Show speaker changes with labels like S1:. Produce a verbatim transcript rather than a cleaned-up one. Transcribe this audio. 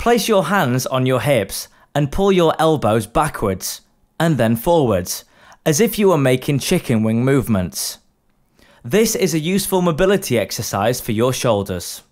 S1: Place your hands on your hips and pull your elbows backwards and then forwards, as if you were making chicken wing movements. This is a useful mobility exercise for your shoulders.